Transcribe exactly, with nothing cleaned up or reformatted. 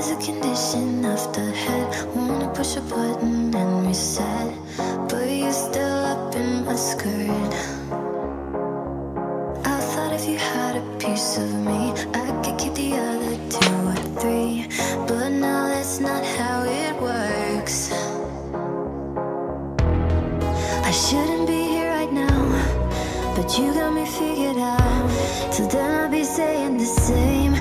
is a condition of the head. Wanna push a button and reset, but you're still up in my skirt. I thought if you had a piece of me, I could keep the other two or three, but now that's not how it works. I shouldn't be here right now, but you got me figured out. Till then I'll be saying the same